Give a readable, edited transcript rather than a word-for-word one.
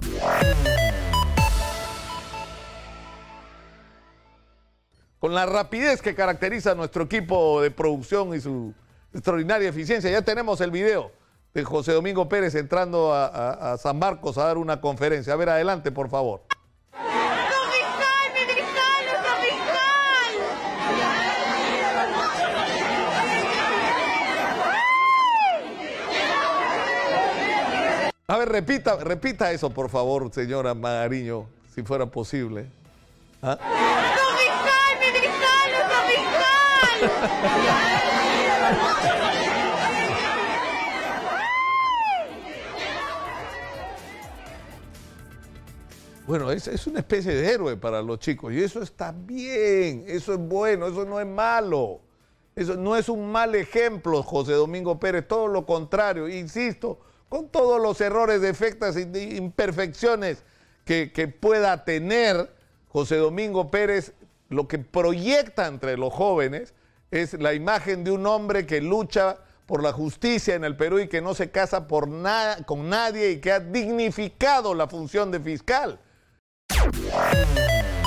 Con la rapidez que caracteriza a nuestro equipo de producción y su extraordinaria eficiencia, ya tenemos el video de José Domingo Pérez entrando a San Marcos a dar una conferencia. A ver, adelante, por favor. A ver, repita eso, por favor, señora Magariño, si fuera posible. ¿Ah? Bueno, es una especie de héroe para los chicos y eso está bien, eso es bueno, eso no es malo. Eso no es un mal ejemplo, José Domingo Pérez, todo lo contrario, insisto, con todos los errores, defectos e imperfecciones que pueda tener José Domingo Pérez, lo que proyecta entre los jóvenes es la imagen de un hombre que lucha por la justicia en el Perú y que no se casa con nadie y que ha dignificado la función de fiscal.